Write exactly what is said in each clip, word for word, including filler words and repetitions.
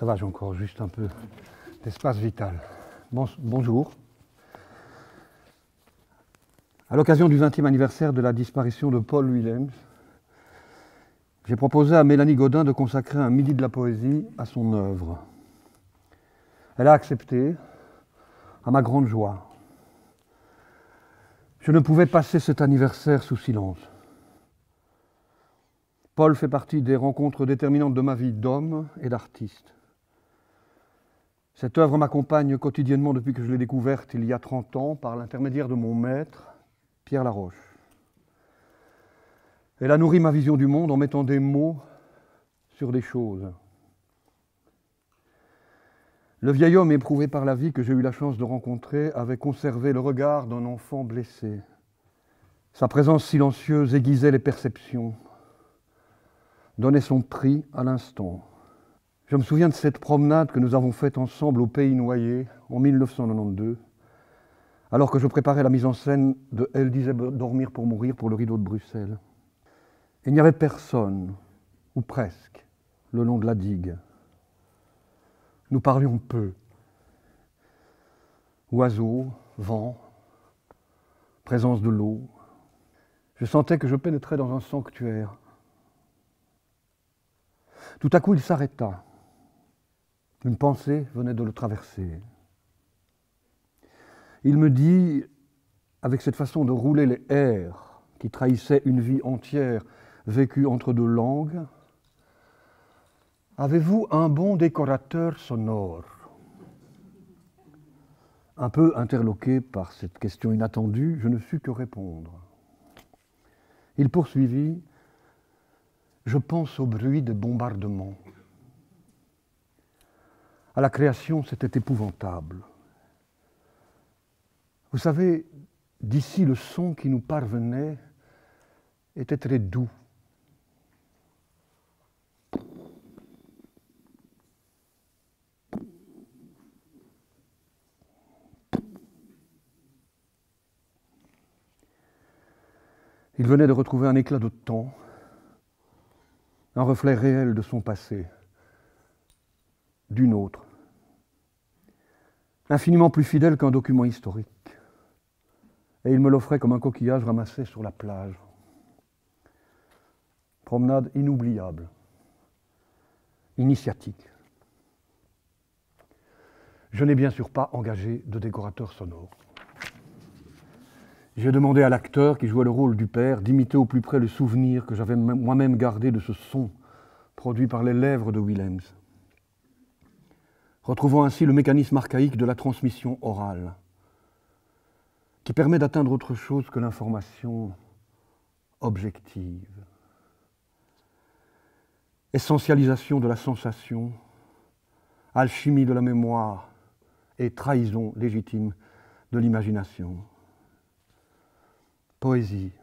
Ça va, j'ai encore juste un peu d'espace vital. Bon, bonjour. À l'occasion du vingtième anniversaire de la disparition de Paul Willems, j'ai proposé à Mélanie Godin de consacrer un midi de la poésie à son œuvre. Elle a accepté, à ma grande joie. Je ne pouvais passer cet anniversaire sous silence. Paul fait partie des rencontres déterminantes de ma vie d'homme et d'artiste. Cette œuvre m'accompagne quotidiennement depuis que je l'ai découverte il y a trente ans par l'intermédiaire de mon maître, Pierre Laroche. Elle a nourri ma vision du monde en mettant des mots sur des choses. Le vieil homme éprouvé par la vie que j'ai eu la chance de rencontrer avait conservé le regard d'un enfant blessé. Sa présence silencieuse aiguisait les perceptions, donnait son prix à l'instant. Je me souviens de cette promenade que nous avons faite ensemble au Pays Noyer en mille neuf cent quatre-vingt-douze, alors que je préparais la mise en scène de « Elle disait dormir pour mourir » pour le Rideau de Bruxelles. Il n'y avait personne, ou presque, le long de la digue. Nous parlions peu. Oiseaux, vent, présence de l'eau. Je sentais que je pénétrais dans un sanctuaire. Tout à coup, il s'arrêta. Une pensée venait de le traverser. Il me dit, avec cette façon de rouler les airs qui trahissait une vie entière vécue entre deux langues, « Avez-vous un bon décorateur sonore ?» Un peu interloqué par cette question inattendue, je ne sus que répondre. Il poursuivit, « Je pense au bruit des bombardements. À la création, c'était épouvantable. Vous savez, d'ici le son qui nous parvenait était très doux. Il venait de retrouver un éclat de temps, un reflet réel de son passé, d'une autre, infiniment plus fidèle qu'un document historique. Et il me l'offrait comme un coquillage ramassé sur la plage. Promenade inoubliable, initiatique. Je n'ai bien sûr pas engagé de décorateur sonore. J'ai demandé à l'acteur qui jouait le rôle du père d'imiter au plus près le souvenir que j'avais moi-même gardé de ce son produit par les lèvres de Willems, retrouvant ainsi le mécanisme archaïque de la transmission orale, qui permet d'atteindre autre chose que l'information objective. Essentialisation de la sensation, alchimie de la mémoire et trahison légitime de l'imagination. Poésie.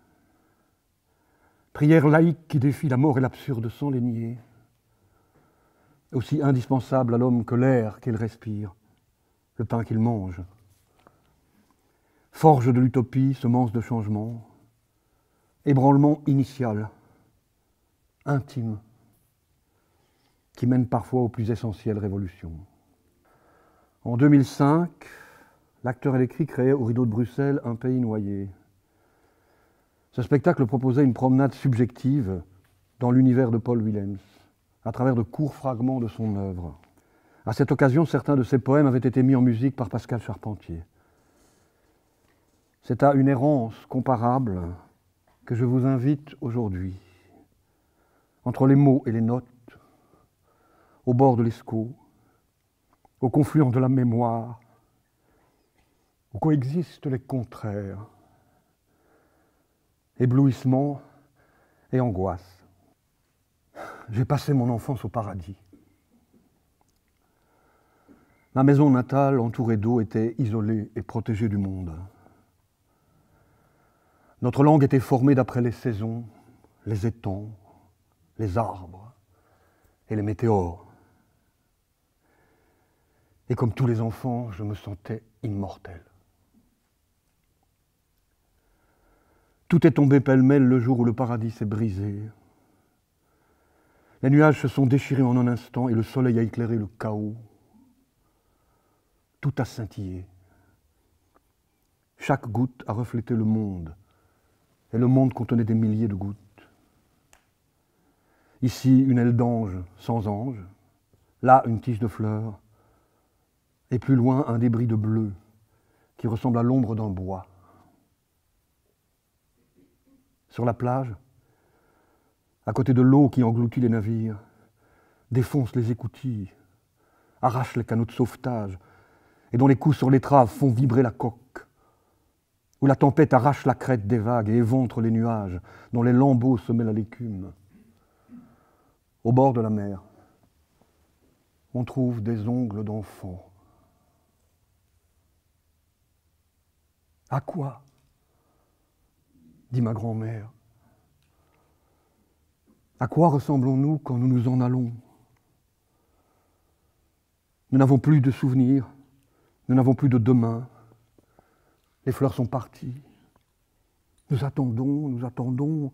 Prière laïque qui défie la mort et l'absurde sans les nier. Aussi indispensable à l'homme que l'air qu'il respire, le pain qu'il mange. Forge de l'utopie, semence de changement. Ébranlement initial, intime, qui mène parfois aux plus essentielles révolutions. En deux mille cinq, l'acteur et l'écrit créaient au Rideau de Bruxelles Un Pays Noyer. Ce spectacle proposait une promenade subjective dans l'univers de Paul Willems, à travers de courts fragments de son œuvre. À cette occasion, certains de ses poèmes avaient été mis en musique par Pascal Charpentier. C'est à une errance comparable que je vous invite aujourd'hui, entre les mots et les notes, au bord de l'Escaut, au confluent de la mémoire, où coexistent les contraires, éblouissement et angoisse. J'ai passé mon enfance au paradis. Ma maison natale, entourée d'eau, était isolée et protégée du monde. Notre langue était formée d'après les saisons, les étangs, les arbres et les météores. Et comme tous les enfants, je me sentais immortel. Tout est tombé pêle-mêle le jour où le paradis s'est brisé. Les nuages se sont déchirés en un instant et le soleil a éclairé le chaos. Tout a scintillé. Chaque goutte a reflété le monde, et le monde contenait des milliers de gouttes. Ici, une aile d'ange sans ange, là, une tige de fleurs, et plus loin, un débris de bleu qui ressemble à l'ombre d'un bois. Sur la plage, à côté de l'eau qui engloutit les navires, défonce les écoutilles, arrache les canots de sauvetage, et dont les coups sur l'étrave font vibrer la coque, où la tempête arrache la crête des vagues et éventre les nuages, dont les lambeaux se mêlent à l'écume. Au bord de la mer, on trouve des ongles d'enfants. À quoi ? Dit ma grand-mère. À quoi ressemblons-nous quand nous nous en allons ? Nous n'avons plus de souvenirs, nous n'avons plus de demain. Les fleurs sont parties. Nous attendons, nous attendons.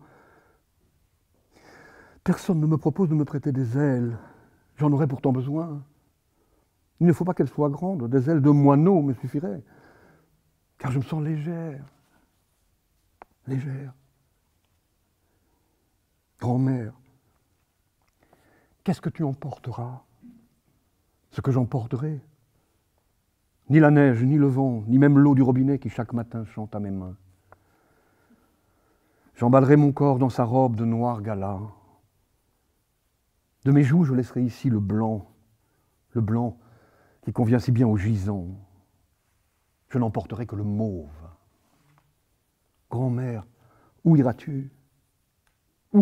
Personne ne me propose de me prêter des ailes. J'en aurais pourtant besoin. Il ne faut pas qu'elles soient grandes. Des ailes de moineau me suffiraient. Car je me sens légère. Légère. Grand-mère, qu'est-ce que tu emporteras ? Ce que j'emporterai ? Ni la neige, ni le vent, ni même l'eau du robinet qui chaque matin chante à mes mains. J'emballerai mon corps dans sa robe de noir gala. De mes joues, je laisserai ici le blanc, le blanc qui convient si bien aux gisants. Je n'emporterai que le mauve. Grand-mère, où iras-tu ? Où ?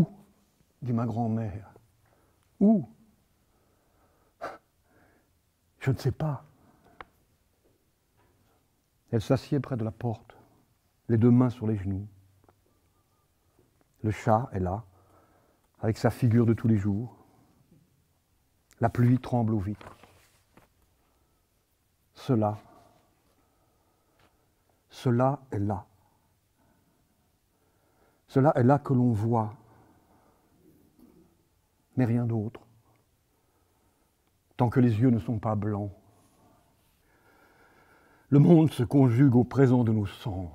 Dit ma grand-mère. Où ? Je ne sais pas. Elle s'assied près de la porte, les deux mains sur les genoux. Le chat est là, avec sa figure de tous les jours. La pluie tremble aux vitres. Cela, cela est là. Cela est là que l'on voit, mais rien d'autre, tant que les yeux ne sont pas blancs. Le monde se conjugue au présent de nos sens.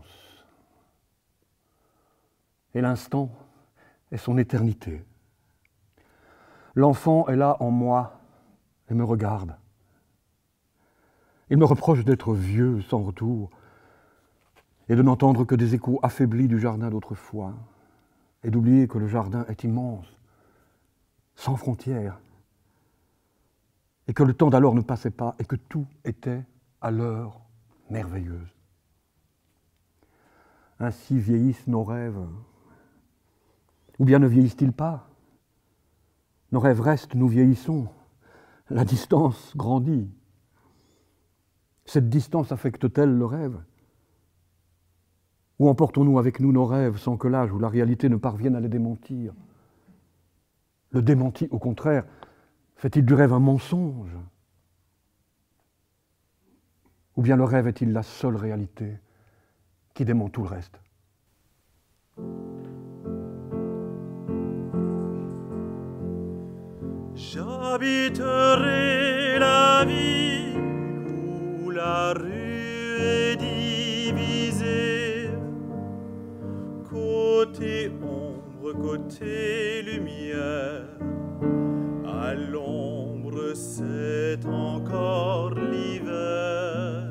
Et l'instant est son éternité. L'enfant est là en moi et me regarde. Il me reproche d'être vieux sans retour et de n'entendre que des échos affaiblis du jardin d'autrefois et d'oublier que le jardin est immense, sans frontières, et que le temps d'alors ne passait pas et que tout était à l'heure merveilleuse. Ainsi vieillissent nos rêves. Ou bien ne vieillissent-ils pas ? Nos rêves restent, nous vieillissons. La distance grandit. Cette distance affecte-t-elle le rêve ? Ou emportons-nous avec nous nos rêves sans que l'âge ou la réalité ne parvienne à les démentir ? Le démenti, au contraire, fait-il du rêve un mensonge ? Ou bien le rêve est-il la seule réalité qui dément tout le reste ? J'habiterai la ville où la rue est divisée, côté ombre, côté lumière. À l'ombre, c'est encore l'hiver.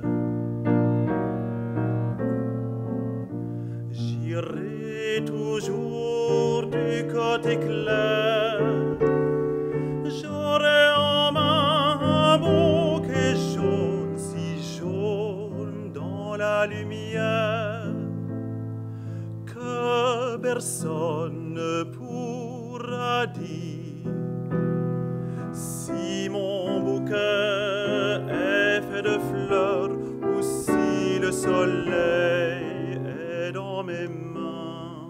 J'irai toujours du côté clair. J'aurai en main un bouquet jaune, si jaune dans la lumière, que personne ne pourra dire si mon bouquet est fait de fleurs ou si le soleil est dans mes mains.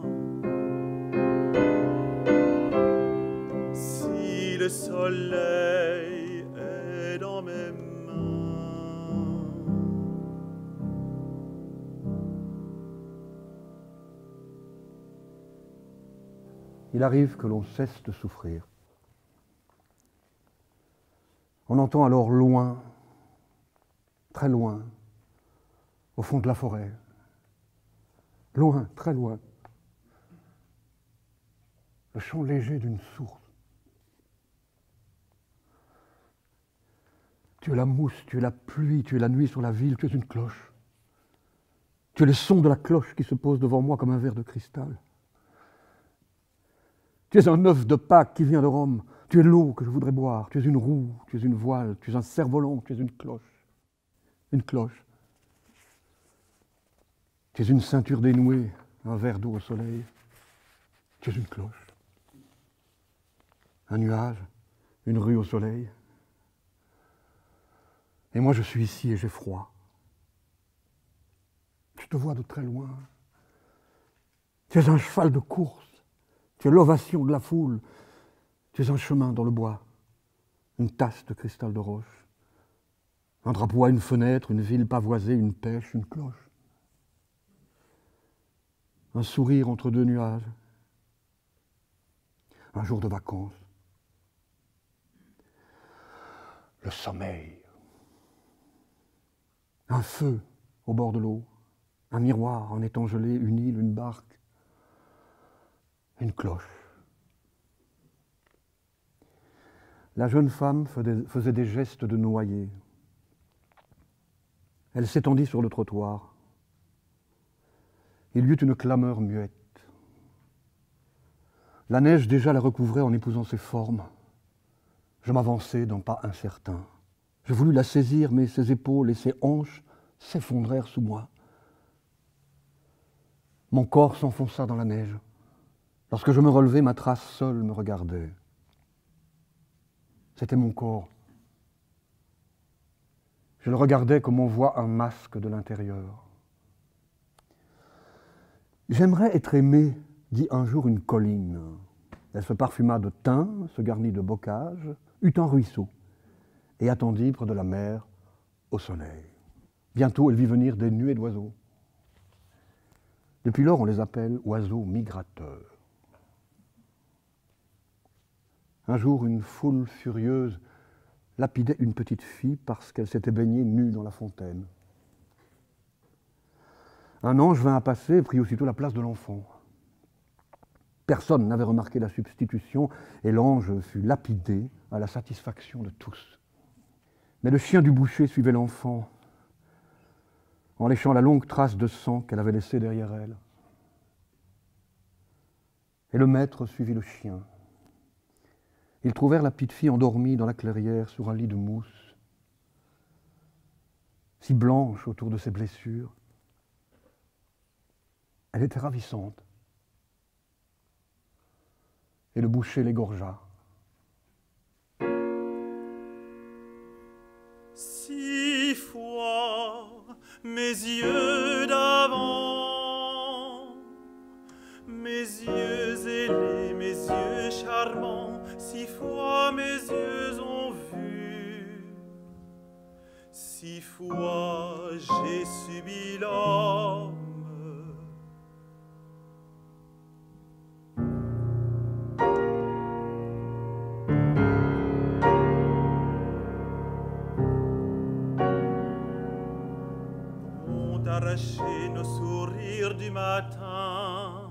Si le soleil est dans mes mains. Il arrive que l'on cesse de souffrir. On entend alors loin, très loin, au fond de la forêt, loin, très loin, le chant léger d'une source. Tu es la mousse, tu es la pluie, tu es la nuit sur la ville, tu es une cloche. Tu es le son de la cloche qui se pose devant moi comme un verre de cristal. Tu es un œuf de Pâques qui vient de Rome. Tu es l'eau que je voudrais boire. Tu es une roue, tu es une voile, tu es un cerf-volant, tu es une cloche. Une cloche. Tu es une ceinture dénouée, un verre d'eau au soleil. Tu es une cloche. Un nuage, une rue au soleil. Et moi je suis ici et j'ai froid. Je te vois de très loin. Tu es un cheval de course. Tu es l'ovation de la foule. Tu es un chemin dans le bois. Une tasse de cristal de roche. Un drapeau à une fenêtre, une ville pavoisée, une pêche, une cloche. Un sourire entre deux nuages. Un jour de vacances. Le sommeil. Un feu au bord de l'eau. Un miroir en étant gelé, une île, une barque, une cloche. La jeune femme faisait des gestes de noyée. Elle s'étendit sur le trottoir. Il y eut une clameur muette. La neige déjà la recouvrait en épousant ses formes. Je m'avançai d'un pas incertain. Je voulus la saisir, mais ses épaules et ses hanches s'effondrèrent sous moi. Mon corps s'enfonça dans la neige. Lorsque je me relevai, ma trace seule me regardait. C'était mon corps. Je le regardais comme on voit un masque de l'intérieur. « J'aimerais être aimé », dit un jour une colline. Elle se parfuma de thym, se garnit de bocage, eut un ruisseau et attendit près de la mer au soleil. Bientôt, elle vit venir des nuées d'oiseaux. Depuis lors, on les appelle oiseaux migrateurs. Un jour, une foule furieuse lapidait une petite fille parce qu'elle s'était baignée nue dans la fontaine. Un ange vint à passer et prit aussitôt la place de l'enfant. Personne n'avait remarqué la substitution et l'ange fut lapidé à la satisfaction de tous. Mais le chien du boucher suivait l'enfant en léchant la longue trace de sang qu'elle avait laissée derrière elle. Et le maître suivit le chien. Ils trouvèrent la petite fille endormie dans la clairière sur un lit de mousse, si blanche autour de ses blessures. Elle était ravissante. Et le boucher l'égorgea. Six fois mes yeux d'avant, mes yeux ailés, mes yeux charmants, six fois mes yeux ont vu, six fois j'ai subi l'homme. Arracher nos sourires du matin,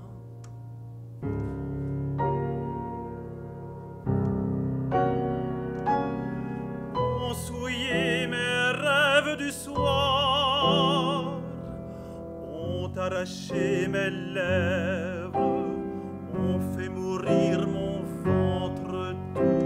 ont souillé mes rêves du soir, ont arraché mes lèvres, ont fait mourir mon ventre doux.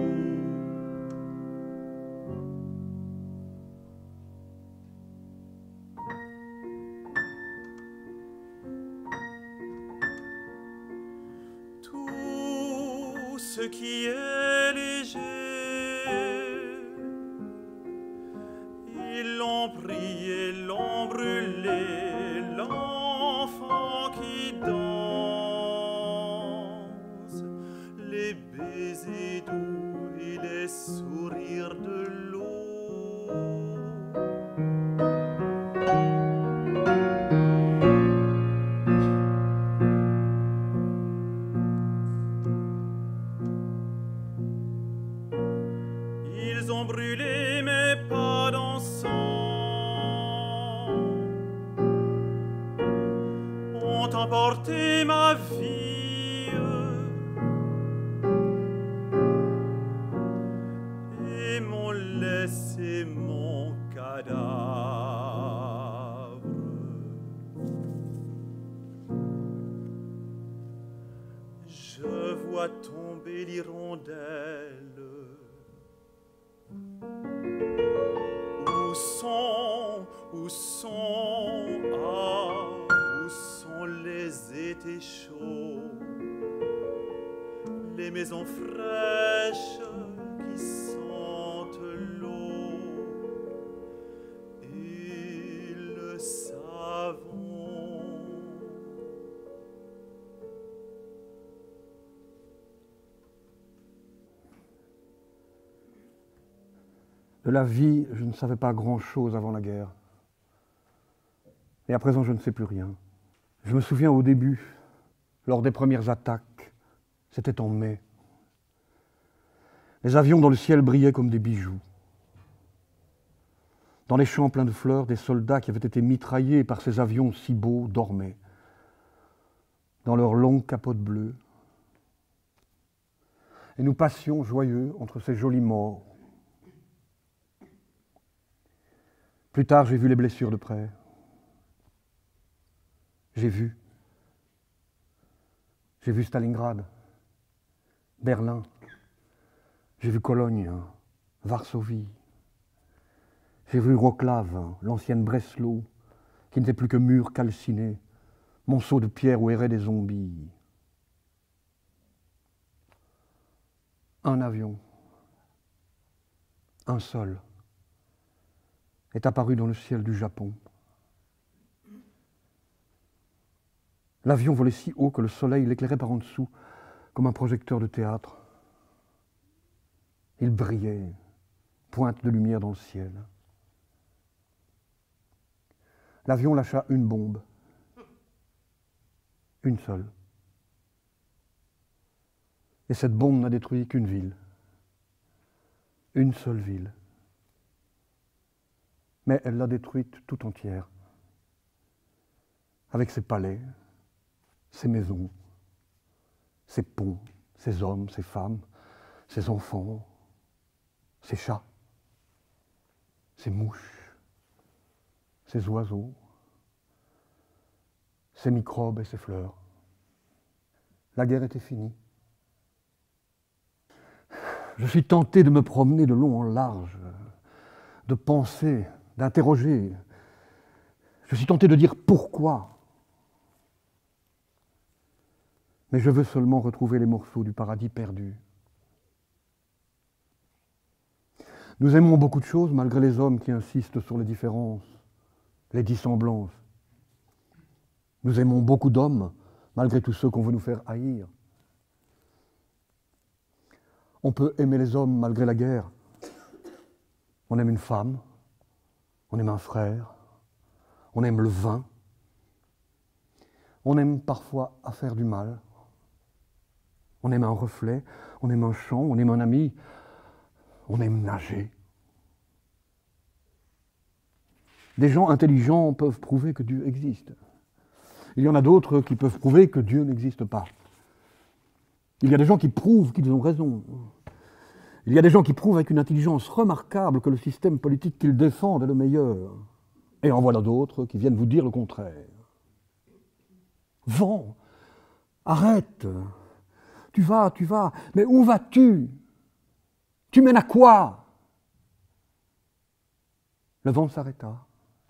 Ce qui est léger, ils l'ont pris et l'ont brûlé, l'enfant qui danse, les baisers doux et les sourires de l'eau. Ils ont brûlé ont emporté ma vie et m'ont laissé mon cadavre. Je vois tomber l'hirondelle. Où sont, où sont, ah, où sont les étés chauds, les maisons fraîches qui sentent l'eau et le savon. De la vie, je ne savais pas grand-chose avant la guerre. Et à présent, je ne sais plus rien. Je me souviens au début, lors des premières attaques, c'était en mai. Les avions dans le ciel brillaient comme des bijoux. Dans les champs pleins de fleurs, des soldats qui avaient été mitraillés par ces avions si beaux dormaient, dans leurs longues capotes bleues. Et nous passions joyeux entre ces jolis morts. Plus tard, j'ai vu les blessures de près. J'ai vu. J'ai vu Stalingrad, Berlin. J'ai vu Cologne, Varsovie. J'ai vu Wrocław, l'ancienne Breslau, qui n'était plus que mur calciné, monceau de pierre où erraient des zombies. Un avion, un seul, est apparu dans le ciel du Japon. L'avion volait si haut que le soleil l'éclairait par en dessous, comme un projecteur de théâtre. Il brillait, pointe de lumière dans le ciel. L'avion lâcha une bombe, une seule. Et cette bombe n'a détruit qu'une ville, une seule ville. Mais elle l'a détruite tout entière, avec ses palais, ses maisons, ses ponts, ses hommes, ses femmes, ses enfants, ses chats, ses mouches, ses oiseaux, ses microbes et ses fleurs. La guerre était finie. Je suis tenté de me promener de long en large, de penser, d'interroger. Je suis tenté de dire pourquoi. Mais je veux seulement retrouver les morceaux du paradis perdu. Nous aimons beaucoup de choses malgré les hommes qui insistent sur les différences, les dissemblances. Nous aimons beaucoup d'hommes malgré tous ceux qu'on veut nous faire haïr. On peut aimer les hommes malgré la guerre. On aime une femme, on aime un frère, on aime le vin. On aime parfois à faire du mal. On aime un reflet, on aime un chant, on aime un ami, on aime nager. Des gens intelligents peuvent prouver que Dieu existe. Il y en a d'autres qui peuvent prouver que Dieu n'existe pas. Il y a des gens qui prouvent qu'ils ont raison. Il y a des gens qui prouvent avec une intelligence remarquable que le système politique qu'ils défendent est le meilleur. Et en voilà d'autres qui viennent vous dire le contraire. Vent, arrête, tu vas, tu vas, mais où vas-tu? Tu mènes à quoi? Le vent s'arrêta.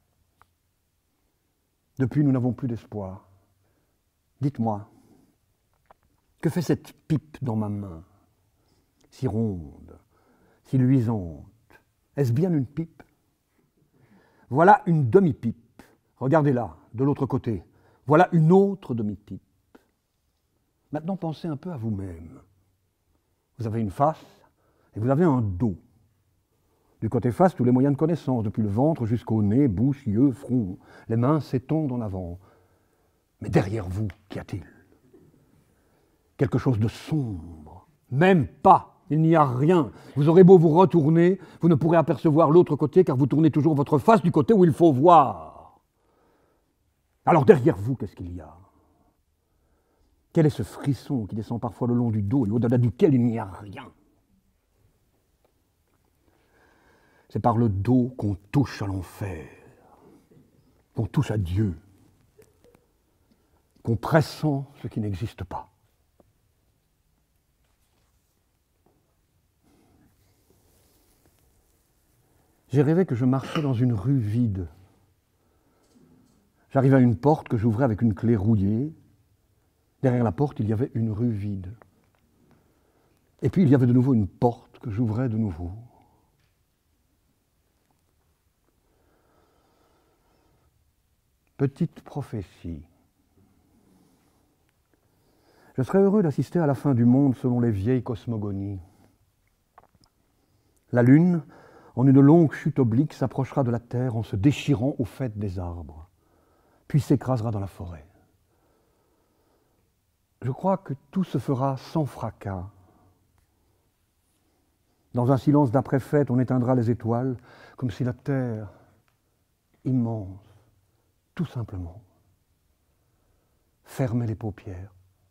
Depuis, nous n'avons plus d'espoir. Dites-moi, que fait cette pipe dans ma main, si ronde, si luisante? Est-ce bien une pipe? Voilà une demi-pipe. Regardez-la, de l'autre côté. Voilà une autre demi-pipe. Maintenant, pensez un peu à vous-même. Vous avez une face et vous avez un dos. Du côté face, tous les moyens de connaissance, depuis le ventre jusqu'au nez, bouche, yeux, front. Les mains s'étendent en avant. Mais derrière vous, qu'y a-t-il? Quelque chose de sombre. Même pas. Il n'y a rien. Vous aurez beau vous retourner, vous ne pourrez apercevoir l'autre côté car vous tournez toujours votre face du côté où il faut voir. Alors derrière vous, qu'est-ce qu'il y a? Quel est ce frisson qui descend parfois le long du dos et au-delà duquel il n'y a rien? C'est par le dos qu'on touche à l'enfer, qu'on touche à Dieu, qu'on pressent ce qui n'existe pas. J'ai rêvé que je marchais dans une rue vide. J'arrivais à une porte que j'ouvrais avec une clé rouillée. Derrière la porte, il y avait une rue vide. Et puis il y avait de nouveau une porte que j'ouvrais de nouveau. Petite prophétie. Je serais heureux d'assister à la fin du monde selon les vieilles cosmogonies. La Lune, en une longue chute oblique, s'approchera de la Terre en se déchirant au faîte des arbres, puis s'écrasera dans la forêt. Je crois que tout se fera sans fracas. Dans un silence d'après-fête, on éteindra les étoiles, comme si la Terre, immense, tout simplement, fermait les paupières.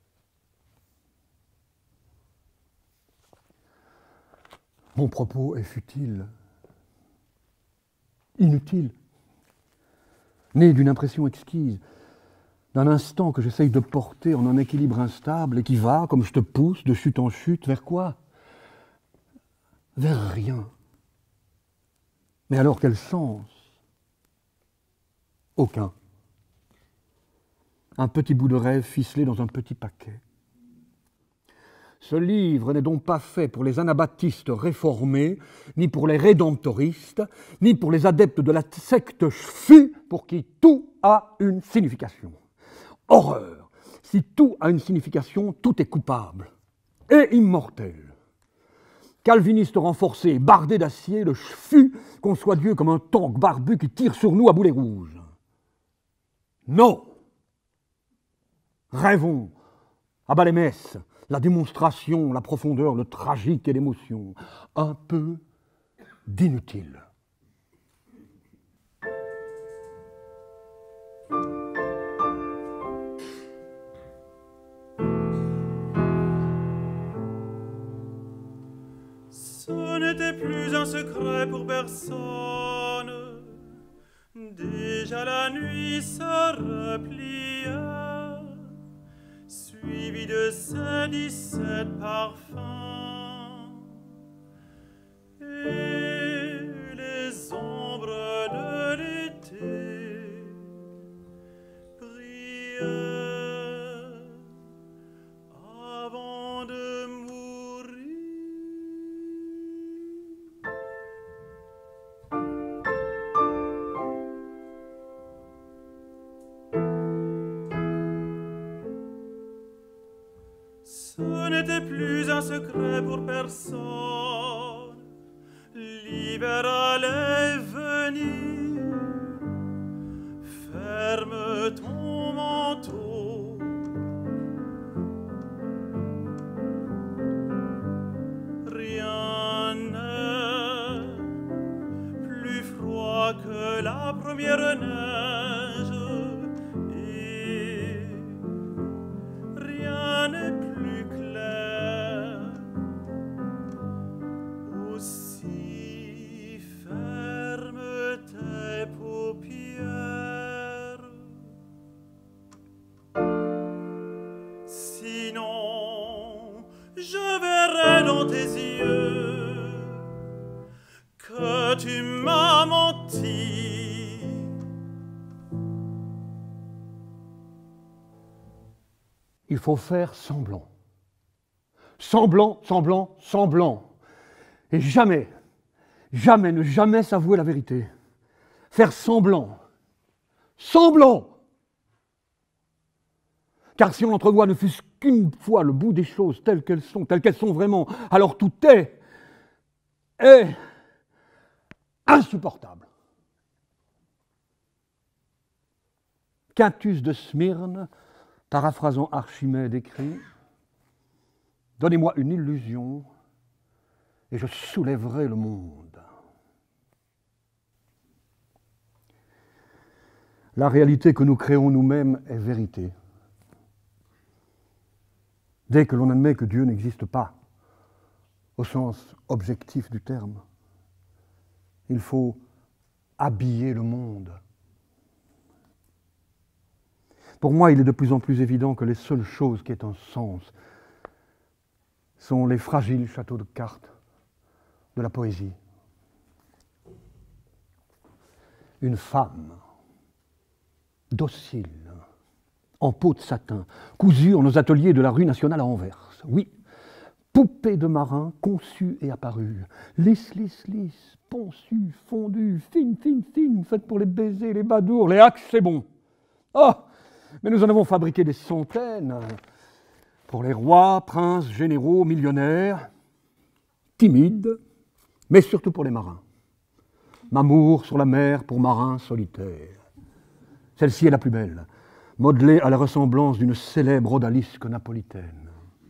Mon propos est futile, inutile, né d'une impression exquise, d'un instant que j'essaye de porter en un équilibre instable et qui va, comme je te pousse, de chute en chute, vers quoi? Vers rien. Mais alors quel sens? Aucun. Un petit bout de rêve ficelé dans un petit paquet. Ce livre n'est donc pas fait pour les anabaptistes réformés, ni pour les rédemptoristes, ni pour les adeptes de la secte Fu, pour qui tout a une signification. Horreur! Si tout a une signification, tout est coupable et immortel. Calviniste renforcé, bardé d'acier, le Fu conçoit Dieu comme un tank barbu qui tire sur nous à boulets rouges. Non! Rêvons, à bas les messes, la démonstration, la profondeur, le tragique et l'émotion. Un peu d'inutile. Ce n'était plus un secret pour personne. Déjà la nuit se replia, suivi de ses dix-sept parfums, et les ombres de l'été brillaient avant de mourir. Ce n'était plus un secret pour personne. L'hiver allait venir. Ferme ton manteau. Rien n'est plus froid que la première neige. Et rien n'est plus aussi ferme tes paupières. Sinon, je verrai dans tes yeux que tu m'as menti. Il faut faire semblant. Semblant, semblant, semblant. Et jamais, jamais, ne jamais s'avouer la vérité. Faire semblant. Semblant. Car si on entrevoit ne fût-ce qu'une fois le bout des choses telles qu'elles sont, telles qu'elles sont vraiment, alors tout est, est insupportable. Quintus de Smyrne, paraphrasant Archimède, écrit « Donnez-moi une illusion et je soulèverai le monde. » La réalité que nous créons nous-mêmes est vérité. dès que l'on admet que Dieu n'existe pas, au sens objectif du terme. Il faut habiller le monde. Pour moi, il est de plus en plus évident que les seules choses qui aient un sens sont les fragiles châteaux de cartes de la poésie. Une femme docile, en peau de satin, cousue en nos ateliers de la rue nationale à Anvers. Oui, poupée de marin conçue et apparue, lisse, lisse, lisse, poncue, fondue, fine, fine, fine, faite pour les baisers, les badours, les hacks, c'est bon. Oh, mais nous en avons fabriqué des centaines pour les rois, princes, généraux, millionnaires, timides, mais surtout pour les marins. M'amour sur la mer pour marins solitaires. Celle-ci est la plus belle, modelée à la ressemblance d'une célèbre odalisque napolitaine.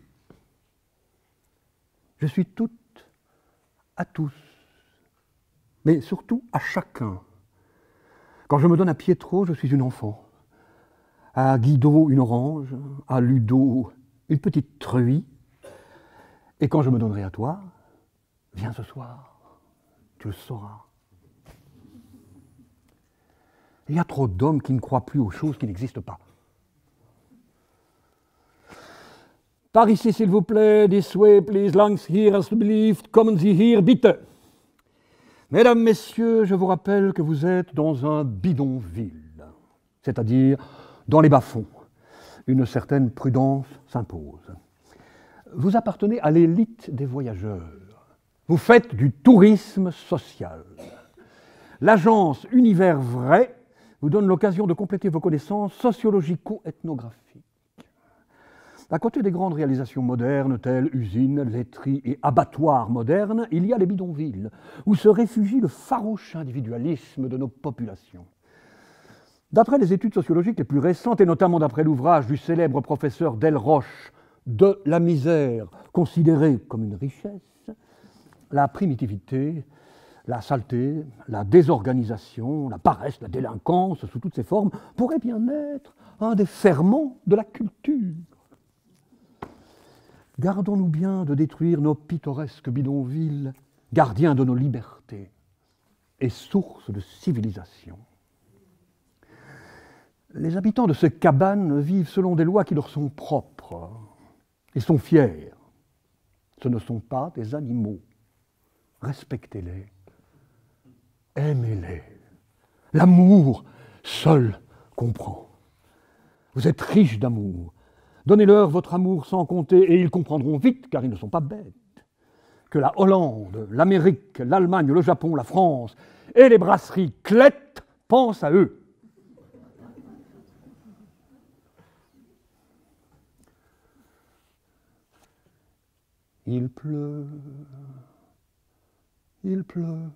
Je suis toute à tous, mais surtout à chacun. Quand je me donne à Pietro, je suis une enfant. À Guido, une orange. À Ludo, une petite truie. Et quand je me donnerai à toi, viens ce soir, tu le sauras. Il y a trop d'hommes qui ne croient plus aux choses qui n'existent pas. Par ici, s'il vous plaît, this way, please, langs hier, alsjeblieft, kommen Sie hier, bitte. Mesdames, Messieurs, je vous rappelle que vous êtes dans un bidonville, c'est-à-dire dans les bas-fonds. Une certaine prudence s'impose. Vous appartenez à l'élite des voyageurs. Vous faites du tourisme social. L'agence Univers Vrai vous donne l'occasion de compléter vos connaissances sociologico-ethnographiques. À côté des grandes réalisations modernes, telles usines, laiteries et abattoirs modernes, il y a les bidonvilles, où se réfugie le farouche individualisme de nos populations. D'après les études sociologiques les plus récentes, et notamment d'après l'ouvrage du célèbre professeur Delroche, De la misère considérée comme une richesse, la primitivité, la saleté, la désorganisation, la paresse, la délinquance, sous toutes ses formes, pourraient bien être un des ferments de la culture. Gardons-nous bien de détruire nos pittoresques bidonvilles, gardiens de nos libertés et sources de civilisation. Les habitants de ces cabanes vivent selon des lois qui leur sont propres et sont fiers. Ce ne sont pas des animaux. Respectez-les. Aimez-les. L'amour seul comprend. Vous êtes riches d'amour. Donnez-leur votre amour sans compter et ils comprendront vite, car ils ne sont pas bêtes, que la Hollande, l'Amérique, l'Allemagne, le Japon, la France et les brasseries Klett pensent à eux. Il pleut, il pleut,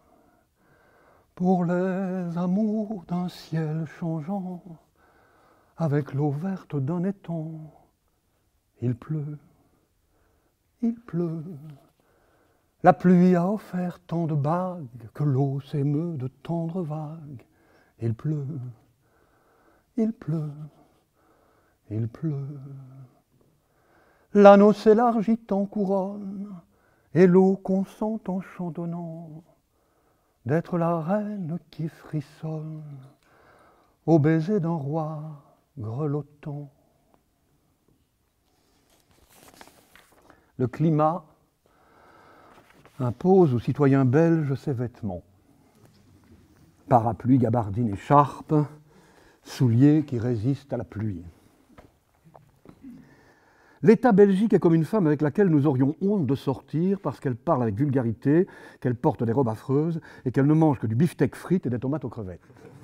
pour les amours d'un ciel changeant, avec l'eau verte d'un étang. Il pleut, il pleut, la pluie a offert tant de bagues que l'eau s'émeut de tendres vagues. Il pleut, il pleut, il pleut. L'anneau s'élargit en couronne, et l'eau consent en chantonnant d'être la reine qui frissonne au baiser d'un roi grelottant. Le climat impose aux citoyens belges ses vêtements. Parapluie, gabardine, écharpe, souliers qui résistent à la pluie. L'État belgique est comme une femme avec laquelle nous aurions honte de sortir parce qu'elle parle avec vulgarité, qu'elle porte des robes affreuses et qu'elle ne mange que du beefsteak frites et des tomates aux crevettes.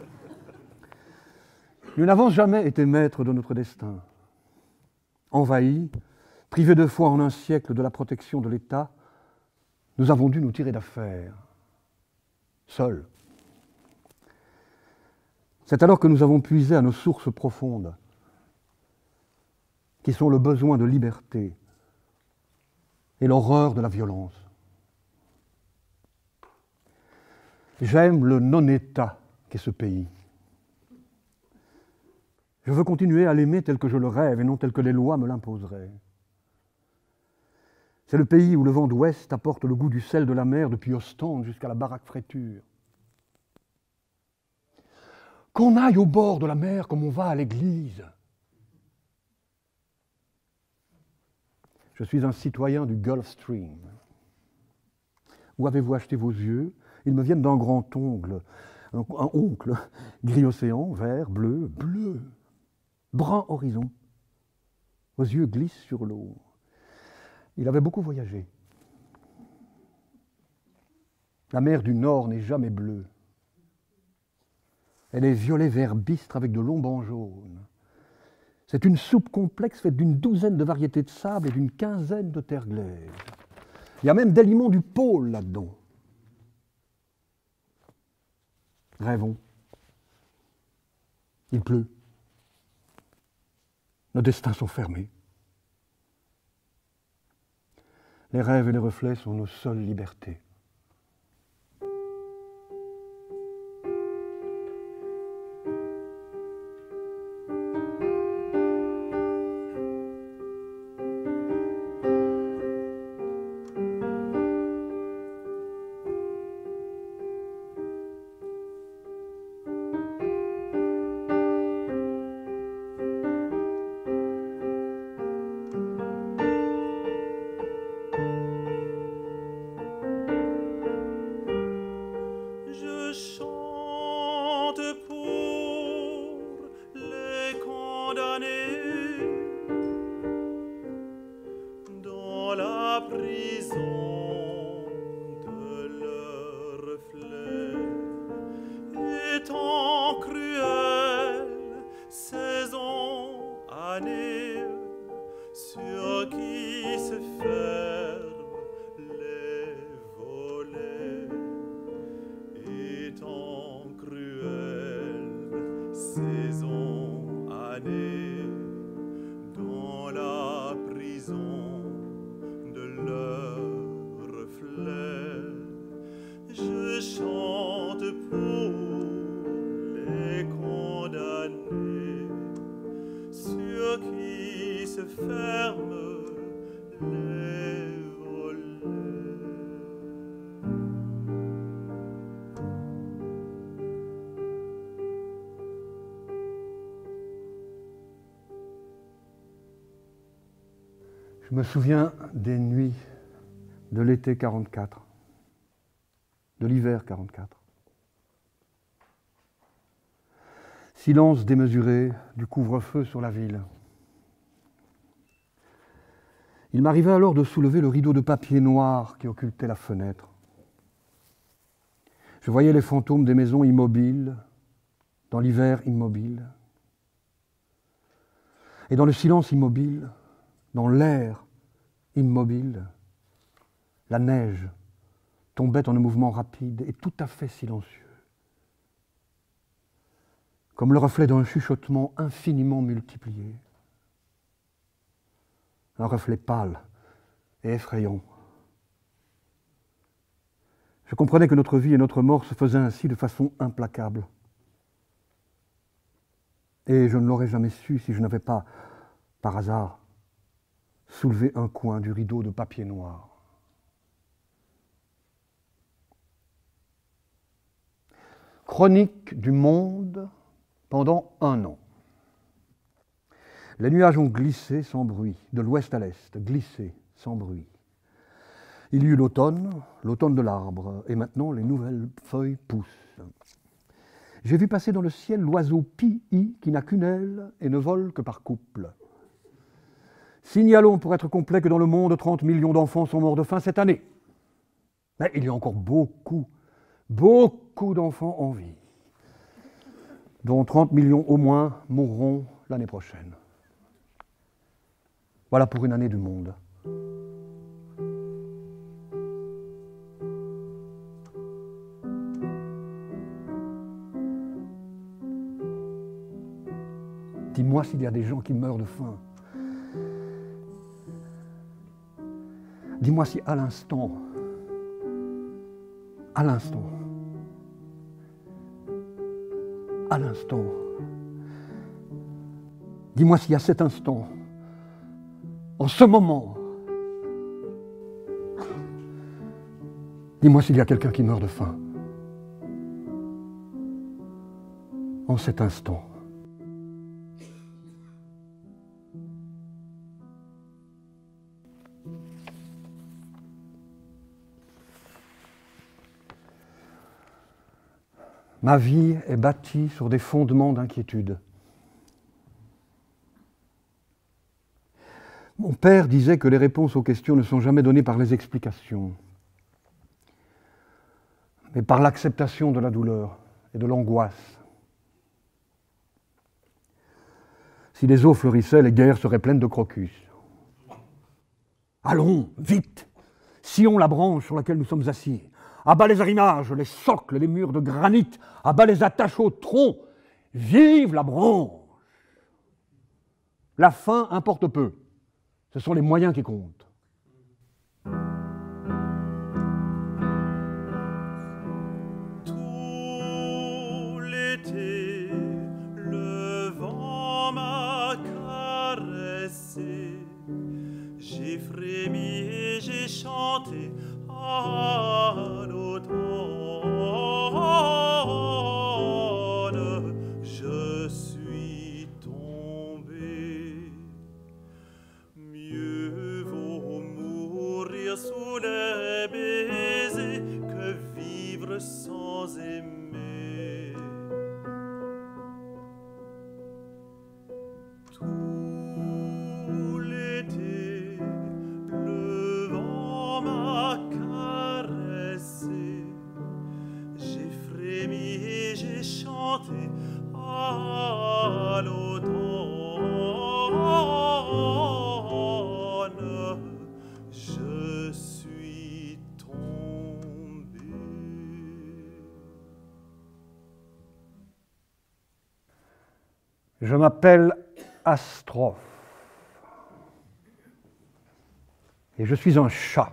Nous n'avons jamais été maîtres de notre destin. Envahis, privés de fois en un siècle de la protection de l'État, nous avons dû nous tirer d'affaire, seuls. C'est alors que nous avons puisé à nos sources profondes, qui sont le besoin de liberté et l'horreur de la violence. J'aime le non-État qu'est ce pays. Je veux continuer à l'aimer tel que je le rêve et non tel que les lois me l'imposeraient. C'est le pays où le vent d'ouest apporte le goût du sel de la mer depuis Ostende jusqu'à la baraque Fréture. Qu'on aille au bord de la mer comme on va à l'église. Je suis un citoyen du Gulf Stream. Où avez-vous acheté vos yeux? Ils me viennent d'un grand ongle, un, un oncle, gris océan, vert, bleu, bleu, brun horizon. Vos yeux glissent sur l'eau. Il avait beaucoup voyagé. La mer du Nord n'est jamais bleue. Elle est violet vert bistre avec de longs bancs jaunes. C'est une soupe complexe faite d'une douzaine de variétés de sable et d'une quinzaine de terres glaives. Il y a même des limons du pôle là-dedans. Rêvons. Il pleut. Nos destins sont fermés. Les rêves et les reflets sont nos seules libertés. Je me souviens des nuits de l'été quarante-quatre, de l'hiver quarante-quatre. Silence démesuré du couvre-feu sur la ville. Il m'arrivait alors de soulever le rideau de papier noir qui occultait la fenêtre. Je voyais les fantômes des maisons immobiles, dans l'hiver immobile. Et dans le silence immobile, dans l'air immobile, la neige tombait en un mouvement rapide et tout à fait silencieux, comme le reflet d'un chuchotement infiniment multiplié. Un reflet pâle et effrayant. Je comprenais que notre vie et notre mort se faisaient ainsi de façon implacable. Et je ne l'aurais jamais su si je n'avais pas, par hasard, soulevé un coin du rideau de papier noir. Chronique du monde pendant un an. Les nuages ont glissé sans bruit, de l'ouest à l'est, glissé sans bruit. Il y eut l'automne, l'automne de l'arbre, et maintenant les nouvelles feuilles poussent. J'ai vu passer dans le ciel l'oiseau Pi-I qui n'a qu'une aile et ne vole que par couple. Signalons pour être complet que dans le monde, trente millions d'enfants sont morts de faim cette année. Mais il y a encore beaucoup, beaucoup d'enfants en vie, dont trente millions au moins mourront l'année prochaine. Voilà pour une année du monde. Dis-moi s'il y a des gens qui meurent de faim. Dis-moi si à l'instant, à l'instant, à l'instant, dis-moi si à cet instant, en ce moment, Dis-moi s'il y a quelqu'un qui meurt de faim. En cet instant. Ma vie est bâtie sur des fondements d'inquiétude. Mon père disait que les réponses aux questions ne sont jamais données par les explications, mais par l'acceptation de la douleur et de l'angoisse. Si les eaux fleurissaient, les guerres seraient pleines de crocus. Allons, vite, sillons la branche sur laquelle nous sommes assis. À bas les arrimages, les socles, les murs de granit, à bas les attaches au tronc. Vive la branche! La fin importe peu. Ce sont les moyens qui comptent. Tout l'été, le vent m'a caressé. J'ai frémi et j'ai chanté à l'automne. Je suis tombé. Mieux vaut mourir sous les baisers que vivre sans aimer. Tout l'été, le vent m'a caressé. J'ai frémi et j'ai chanté à l'automne. Je suis tombé. Je m'appelle Astrophe et je suis un chat.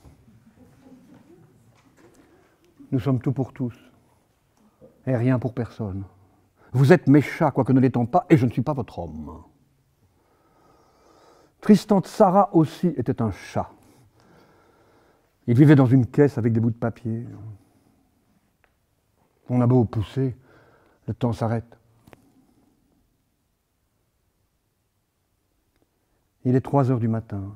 Nous sommes tout pour tous et rien pour personne. Vous êtes mes chats, quoique ne l'étant pas, et je ne suis pas votre homme. Tristan Tzara aussi était un chat. Il vivait dans une caisse avec des bouts de papier. On a beau pousser, le temps s'arrête. Il est trois heures du matin.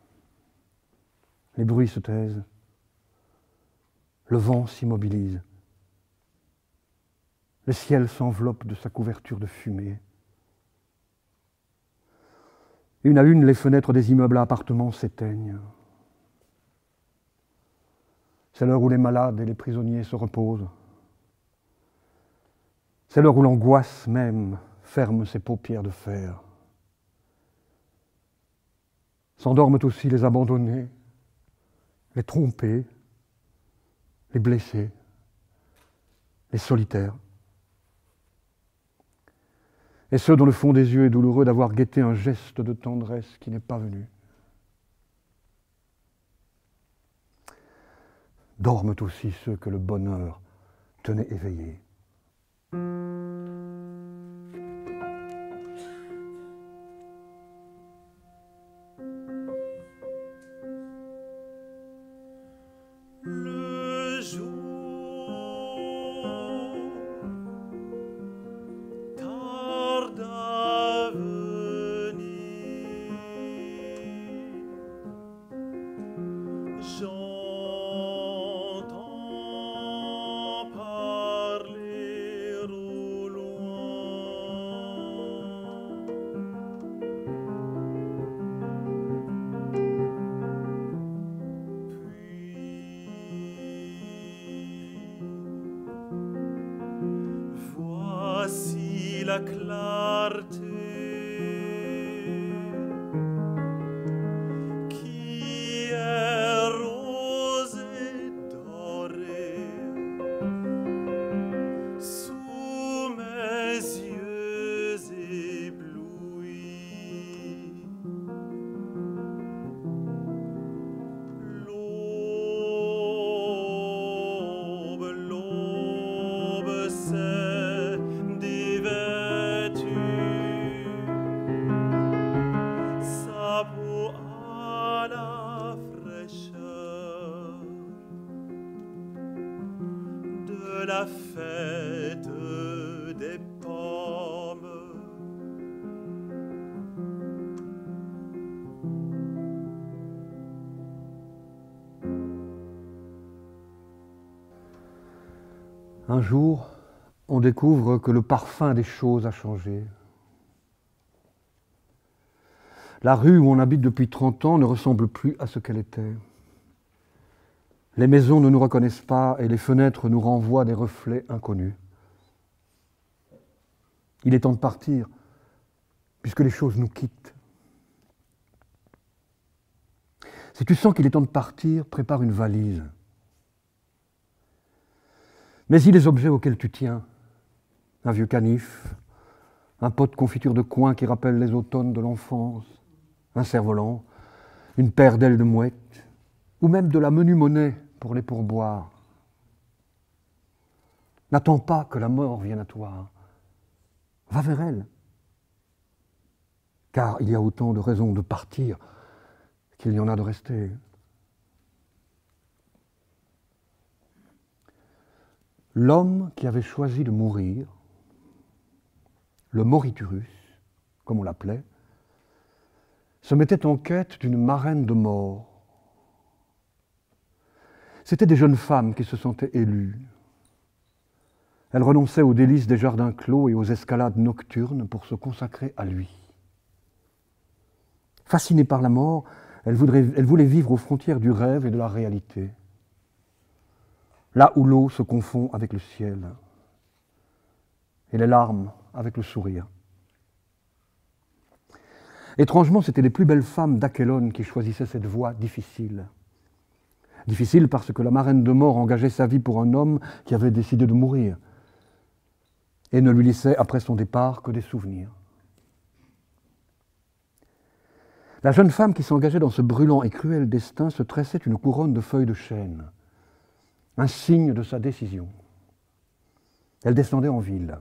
Les bruits se taisent. Le vent s'immobilise. Le ciel s'enveloppe de sa couverture de fumée. Une à une, les fenêtres des immeubles à appartements s'éteignent. C'est l'heure où les malades et les prisonniers se reposent. C'est l'heure où l'angoisse même ferme ses paupières de fer. S'endorment aussi les abandonnés, les trompés, les blessés, les solitaires. Et ceux dont le fond des yeux est douloureux d'avoir guetté un geste de tendresse qui n'est pas venu. Dorment aussi ceux que le bonheur tenait éveillés. Le jour tarde à venir. J'entends parler au loin. Voici la clarté qui est rose et dorée sous mes yeux éblouis. L'aube, l'aube s'est dévêtue Un jour, on découvre que le parfum des choses a changé. La rue où on habite depuis trente ans ne ressemble plus à ce qu'elle était. Les maisons ne nous reconnaissent pas et les fenêtres nous renvoient des reflets inconnus. Il est temps de partir, puisque les choses nous quittent. Si tu sens qu'il est temps de partir, prépare une valise. Mets-y les objets auxquels tu tiens. Un vieux canif, un pot de confiture de coin qui rappelle les automnes de l'enfance, un cerf-volant, une paire d'ailes de mouette, ou même de la menue monnaie pour les pourboires. N'attends pas que la mort vienne à toi. Va vers elle. Car il y a autant de raisons de partir qu'il y en a de rester. L'homme qui avait choisi de mourir, le moriturus, comme on l'appelait, se mettait en quête d'une marraine de mort. C'étaient des jeunes femmes qui se sentaient élues. Elles renonçaient aux délices des jardins clos et aux escalades nocturnes pour se consacrer à lui. Fascinées par la mort, elles, voudraient, elles voulaient vivre aux frontières du rêve et de la réalité, là où l'eau se confond avec le ciel et les larmes avec le sourire. Étrangement, c'étaient les plus belles femmes d'Achelone qui choisissaient cette voie difficile. Difficile parce que la marraine de mort engageait sa vie pour un homme qui avait décidé de mourir et ne lui laissait après son départ que des souvenirs. La jeune femme qui s'engageait dans ce brûlant et cruel destin se tressait une couronne de feuilles de chêne, un signe de sa décision. Elle descendait en ville.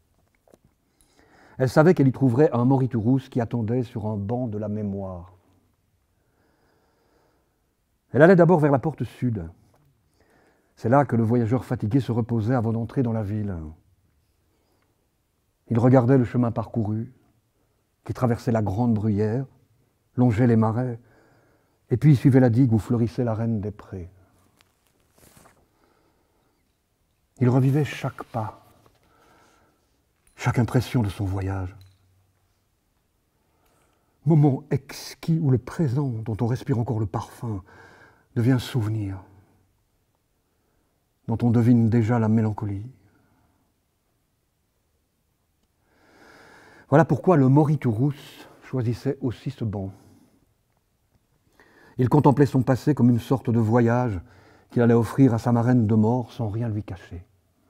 Elle savait qu'elle y trouverait un moriturus qui attendait sur un banc de la mémoire. Elle allait d'abord vers la porte sud. C'est là que le voyageur fatigué se reposait avant d'entrer dans la ville. Il regardait le chemin parcouru, qui traversait la grande bruyère, longeait les marais, et puis il suivait la digue où fleurissait la reine des prés. Il revivait chaque pas, chaque impression de son voyage. Moment exquis où le présent, dont on respire encore le parfum, devient souvenir, dont on devine déjà la mélancolie. Voilà pourquoi le moriturus choisissait aussi ce banc. Il contemplait son passé comme une sorte de voyage qu'il allait offrir à sa marraine de mort sans rien lui cacher.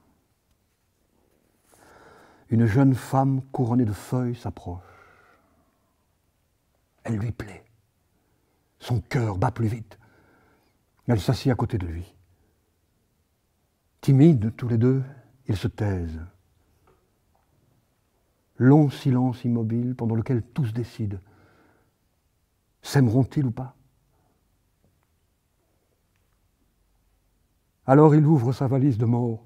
Une jeune femme couronnée de feuilles s'approche. Elle lui plaît. Son cœur bat plus vite. Elle s'assied à côté de lui. Timides tous les deux, ils se taisent. Long silence immobile pendant lequel tous décident. S'aimeront-ils ou pas? Alors il ouvre sa valise de mort.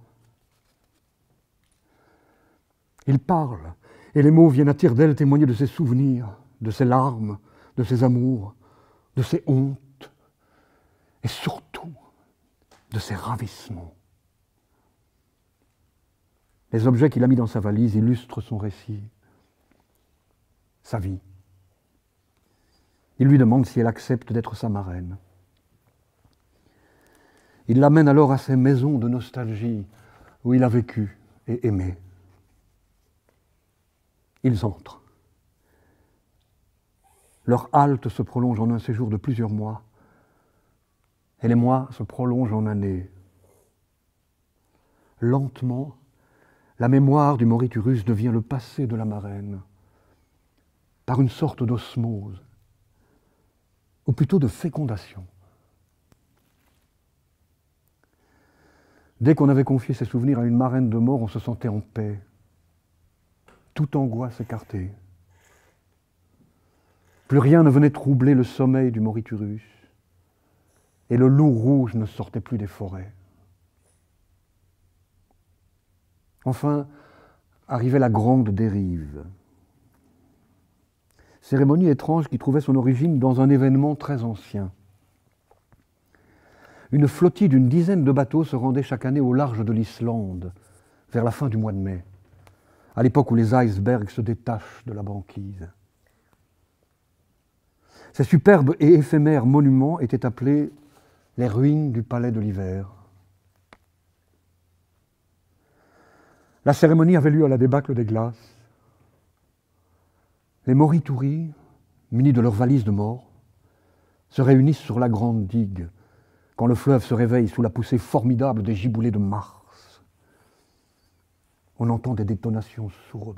Il parle, et les mots viennent à tire-d'aile témoigner de ses souvenirs, de ses larmes, de ses amours, de ses hontes, et surtout de ses ravissements. Les objets qu'il a mis dans sa valise illustrent son récit, sa vie. Il lui demande si elle accepte d'être sa marraine. Il l'amène alors à ces maisons de nostalgie où il a vécu et aimé. Ils entrent. Leur halte se prolonge en un séjour de plusieurs mois, et les mois se prolongent en années. Lentement, la mémoire du moriturus devient le passé de la marraine, par une sorte d'osmose, ou plutôt de fécondation. Dès qu'on avait confié ses souvenirs à une marraine de mort, on se sentait en paix, toute angoisse écartée. Plus rien ne venait troubler le sommeil du moriturus, et le loup rouge ne sortait plus des forêts. Enfin, arrivait la grande dérive. Cérémonie étrange qui trouvait son origine dans un événement très ancien. Une flottille d'une dizaine de bateaux se rendait chaque année au large de l'Islande, vers la fin du mois de mai, à l'époque où les icebergs se détachent de la banquise. Ces superbes et éphémères monuments étaient appelés les ruines du palais de l'hiver. La cérémonie avait lieu à la débâcle des glaces. Les moritouris, munis de leurs valises de mort, se réunissent sur la grande digue quand le fleuve se réveille sous la poussée formidable des giboulées de Mars. On entend des détonations sourdes.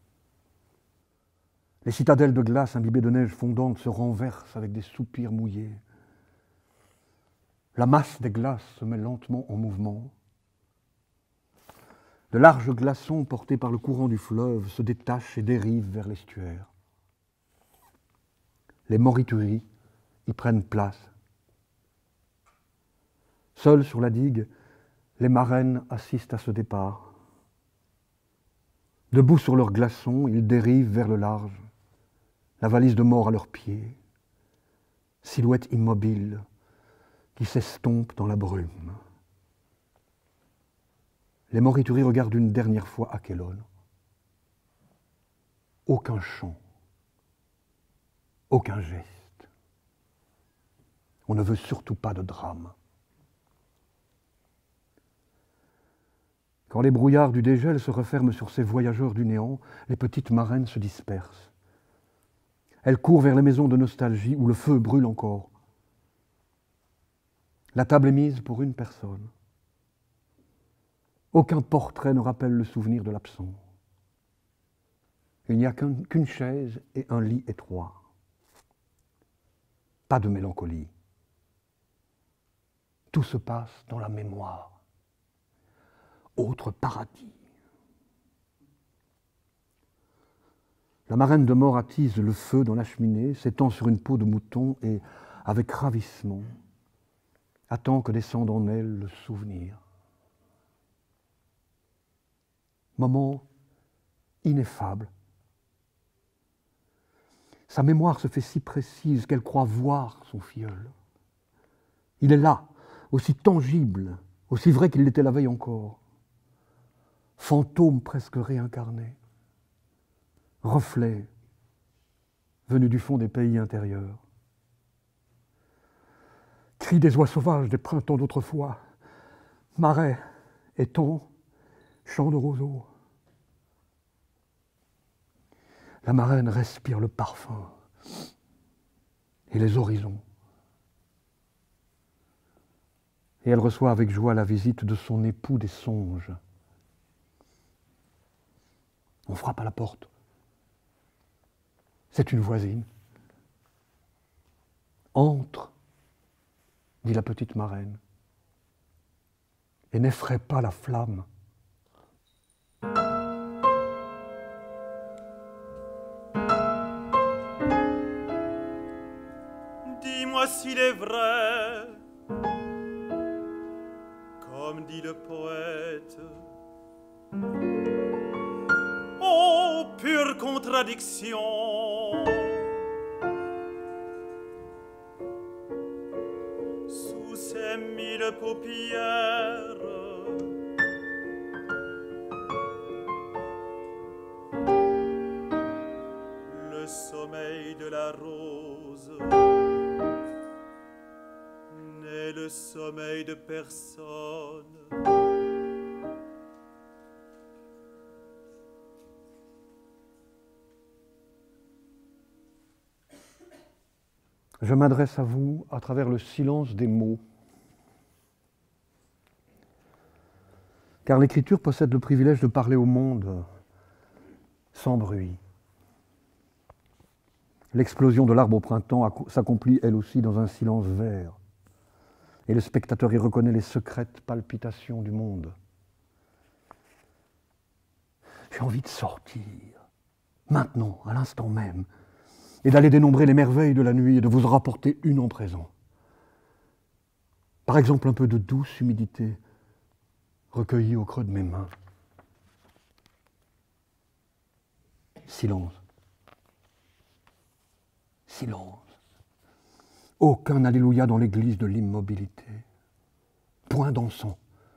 Les citadelles de glace imbibées de neige fondante se renversent avec des soupirs mouillés. La masse des glaces se met lentement en mouvement. De larges glaçons portés par le courant du fleuve se détachent et dérivent vers l'estuaire. Les moritouris y prennent place. Seuls sur la digue, les marraines assistent à ce départ. Debout sur leurs glaçons, ils dérivent vers le large, la valise de mort à leurs pieds, silhouette immobile qui s'estompe dans la brume. Les moritouris regardent une dernière fois Aquelon. Aucun chant, aucun geste. On ne veut surtout pas de drame. Quand les brouillards du dégel se referment sur ces voyageurs du néant, les petites marraines se dispersent. Elles courent vers les maisons de nostalgie où le feu brûle encore. La table est mise pour une personne. Aucun portrait ne rappelle le souvenir de l'absent. Il n'y a qu'un, qu'une chaise et un lit étroit. Pas de mélancolie. Tout se passe dans la mémoire. Autre paradis. La marraine de mort attise le feu dans la cheminée, s'étend sur une peau de mouton et, avec ravissement, attend que descende en elle le souvenir. Moment ineffable. Sa mémoire se fait si précise qu'elle croit voir son filleul. Il est là, aussi tangible, aussi vrai qu'il l'était la veille encore. Fantôme presque réincarné. Reflet venu du fond des pays intérieurs. Cris des oies sauvages des printemps d'autrefois. Marais, étangs, champs de roseaux. La marraine respire le parfum et les horizons. Et elle reçoit avec joie la visite de son époux des songes. On frappe à la porte. C'est une voisine. Entre, dit la petite marraine, et n'effraie pas la flamme. Dis-moi s'il est vrai, comme dit le poète, oh, pure contradiction, sous ces mille paupières, le sommeil de la rose n'est le sommeil de personne. Je m'adresse à vous à travers le silence des mots. Car l'écriture possède le privilège de parler au monde sans bruit. L'explosion de l'arbre au printemps s'accomplit elle aussi dans un silence vert. Et le spectateur y reconnaît les secrètes palpitations du monde. J'ai envie de sortir, maintenant, à l'instant même, et d'aller dénombrer les merveilles de la nuit et de vous en rapporter une en présent. Par exemple, un peu de douce humidité recueillie au creux de mes mains. Silence. Silence. Aucun alléluia dans l'église de l'immobilité. Point d'encens.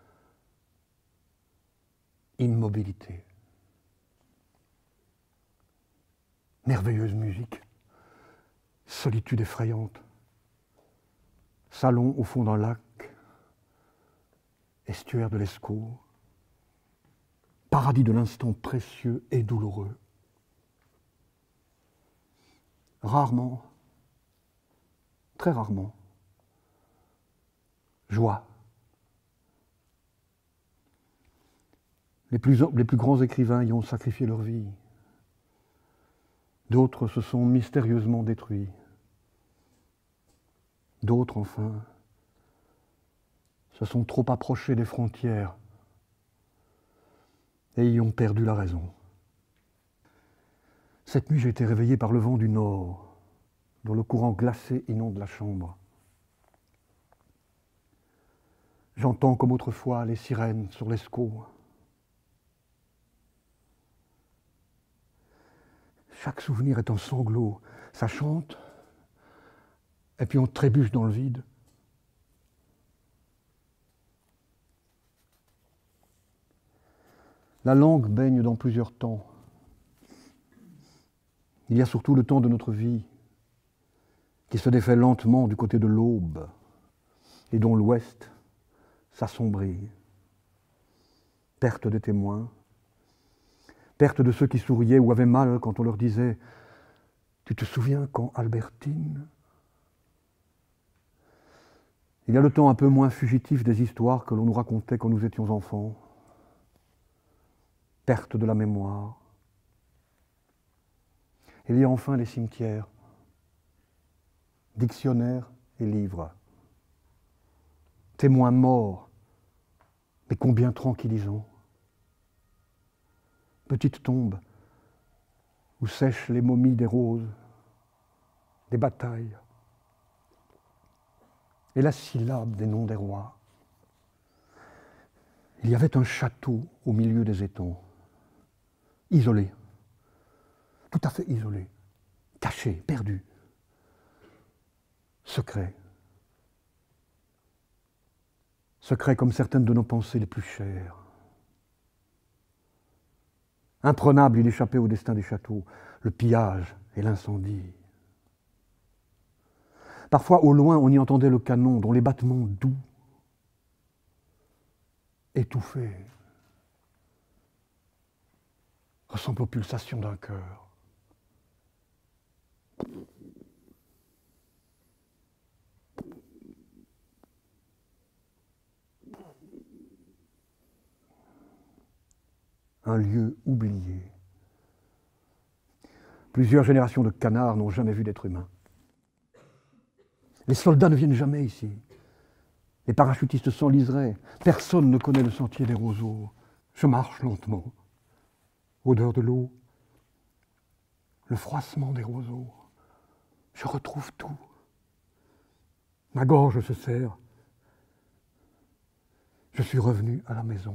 Immobilité. Merveilleuse musique. Solitude effrayante. Salon au fond d'un lac. Estuaire de l'Escaut. Paradis de l'instant précieux et douloureux. Rarement, très rarement, joie. Les plus, les plus grands écrivains y ont sacrifié leur vie. D'autres se sont mystérieusement détruits. D'autres, enfin, se sont trop approchés des frontières et y ont perdu la raison. Cette nuit, j'ai été réveillé par le vent du nord, dont le courant glacé inonde la chambre. J'entends comme autrefois les sirènes sur l'Escaut. Chaque souvenir est un sanglot. Ça chante, et puis on trébuche dans le vide. La langue baigne dans plusieurs temps. Il y a surtout le temps de notre vie, qui se défait lentement du côté de l'aube, et dont l'ouest s'assombrit. Perte des témoins, perte de ceux qui souriaient ou avaient mal quand on leur disait « Tu te souviens quand Albertine ?» Il y a le temps un peu moins fugitif des histoires que l'on nous racontait quand nous étions enfants. Perte de la mémoire. Il y a enfin les cimetières, dictionnaires et livres. Témoins morts, mais combien tranquillisants. Petites tombes où sèchent les momies des roses, des batailles, et la syllabe des noms des rois. Il y avait un château au milieu des étangs, isolé, tout à fait isolé, caché, perdu, secret. Secret comme certaines de nos pensées les plus chères. Imprenable, il échappait au destin des châteaux, le pillage et l'incendie. Parfois, au loin, on y entendait le canon, dont les battements doux, étouffés, ressemblent aux pulsations d'un cœur. Un lieu oublié. Plusieurs générations de canards n'ont jamais vu d'être humain. Les soldats ne viennent jamais ici. Les parachutistes s'enliseraient. Personne ne connaît le sentier des roseaux. Je marche lentement. Odeur de l'eau. Le froissement des roseaux. Je retrouve tout. Ma gorge se serre. Je suis revenu à la maison.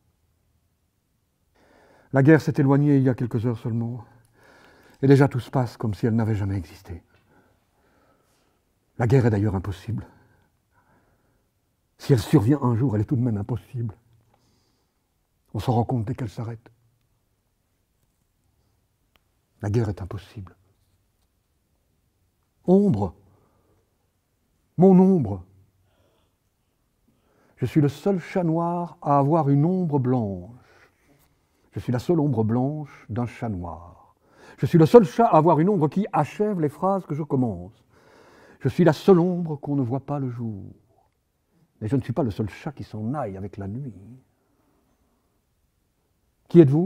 La guerre s'est éloignée il y a quelques heures seulement. Et déjà tout se passe comme si elle n'avait jamais existé. La guerre est d'ailleurs impossible. Si elle survient un jour, elle est tout de même impossible. On s'en rend compte dès qu'elle s'arrête. La guerre est impossible. Ombre, mon ombre. Je suis le seul chat noir à avoir une ombre blanche. Je suis la seule ombre blanche d'un chat noir. Je suis le seul chat à avoir une ombre qui achève les phrases que je commence. Je suis la seule ombre qu'on ne voit pas le jour. Mais je ne suis pas le seul chat qui s'en aille avec la nuit. Qui êtes-vous ?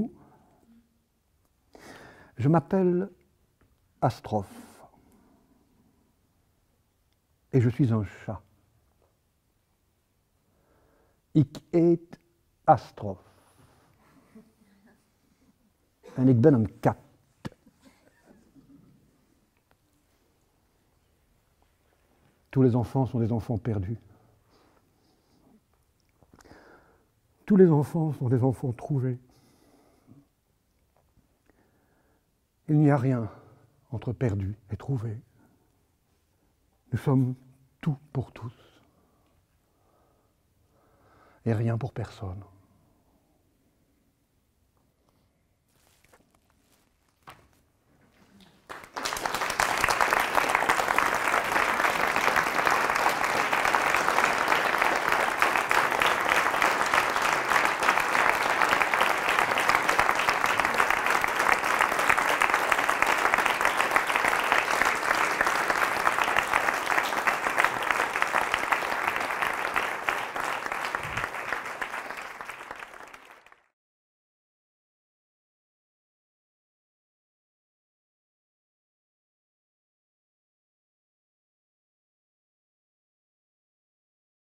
Je m'appelle Astrophe. Et je suis un chat. Ik eet Astrophe. En ik ben een kat. Tous les enfants sont des enfants perdus. Tous les enfants sont des enfants trouvés. Il n'y a rien entre perdu et trouvé. Nous sommes tout pour tous et rien pour personne.